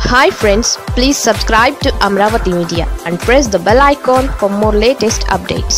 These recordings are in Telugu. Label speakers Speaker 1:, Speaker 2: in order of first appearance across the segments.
Speaker 1: Hi friends, please subscribe to Amravati Media and press the bell icon for more latest updates.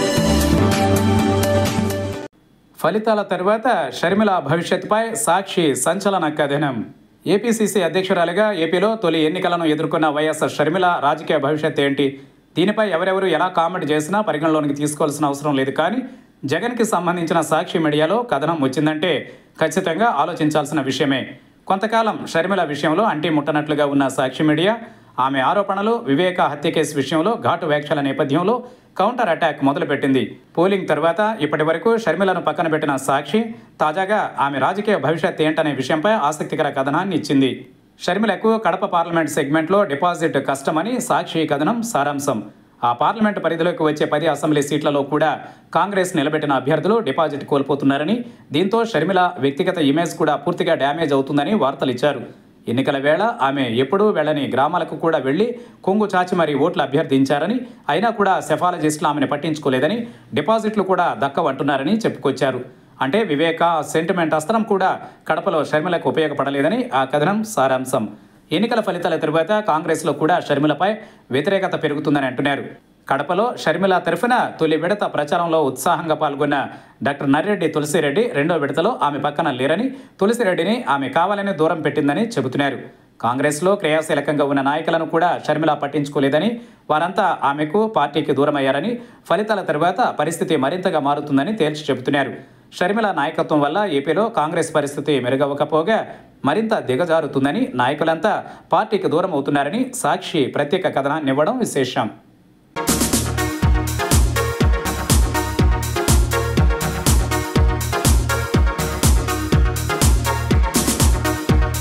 Speaker 2: ఫలితాల తర్వాత షర్మిల భవిష్యత్తుపై సాక్షి సంచలన కథనం. ఏపీసీసీ అధ్యక్షురాలిగా ఏపీలో తొలి ఎన్నికలను ఎదుర్కొన్న వైఎస్ షర్మిల రాజకీయ భవిష్యత్తు ఏంటి? దీనిపై ఎవరెవరు ఎలా కామెంట్ చేసినా పరిగణలోనికి తీసుకోవాల్సిన అవసరం లేదు. కానీ జగన్కి సంబంధించిన సాక్షి మీడియాలో కథనం వచ్చిందంటే ఖచ్చితంగా ఆలోచించాల్సిన విషయమే. కొంతకాలం షర్మిల విషయంలో అంటి ముట్టనట్లుగా ఉన్న సాక్షి మీడియా ఆమె ఆరోపణలు, వివేక హత్య కేసు విషయంలో ఘాటు వ్యాఖ్యల నేపథ్యంలో కౌంటర్ అటాక్ మొదలుపెట్టింది. పోలింగ్ తర్వాత ఇప్పటి వరకు షర్మిలను పక్కన పెట్టిన సాక్షి తాజాగా ఆమె రాజకీయ భవిష్యత్ ఏంటనే విషయంపై ఆసక్తికర కథనాన్ని ఇచ్చింది. షర్మిలకు కడప పార్లమెంట్ సెగ్మెంట్లో డిపాజిట్ కష్టమని సాక్షి కథనం సారాంశం. ఆ పార్లమెంటు పరిధిలోకి వచ్చే 10 అసెంబ్లీ సీట్లలో కూడా కాంగ్రెస్ నిలబెట్టిన అభ్యర్థులు డిపాజిట్ కోల్పోతున్నారని, దీంతో షర్మిల వ్యక్తిగత ఇమేజ్ కూడా పూర్తిగా డ్యామేజ్ అవుతుందని వార్తలు ఇచ్చారు. ఎన్నికల వేళ ఆమె ఎప్పుడూ వెళ్ళని గ్రామాలకు కూడా వెళ్లి కొంగు చాచి మరీ ఓట్లు అభ్యర్థించారని, అయినా కూడా సెఫాలజిస్టులు ఆమెను పట్టించుకోలేదని, డిపాజిట్లు కూడా దక్కవంటున్నారని చెప్పుకొచ్చారు. అంటే వివేక సెంటిమెంట్ అస్త్రం కూడా కడపలో షర్మిలకు ఉపయోగపడలేదని ఆ కథనం సారాంశం. ఎన్నికల ఫలితాల తరువాత కాంగ్రెస్లో కూడా షర్మిలపై వ్యతిరేకత పెరుగుతుందని అంటున్నారు. కడపలో షర్మిల తరఫున తొలి విడత ప్రచారంలో ఉత్సాహంగా పాల్గొన్న డాక్టర్ నర్రెడ్డి తులసిరెడ్డి రెండో విడతలో ఆమె పక్కన లేరని, తులసిరెడ్డిని ఆమె కావాలని దూరం పెట్టిందని చెబుతున్నారు. కాంగ్రెస్లో క్రియాశీలకంగా ఉన్న నాయకులను కూడా షర్మిల పట్టించుకోలేదని, వారంతా ఆమెకు పార్టీకి దూరమయ్యారని, ఫలితాల తరువాత పరిస్థితి మరింతగా మారుతుందని తేల్చి చెబుతున్నారు. షర్మిల నాయకత్వం వల్ల ఏపీలో కాంగ్రెస్ పరిస్థితి మెరుగవ్వకపోగా మరింత దిగజారుతుందని, నాయకులంతా పార్టీకి దూరం అవుతున్నారని సాక్షి ప్రత్యేక కథనాన్ని ఇవ్వడం విశేషం.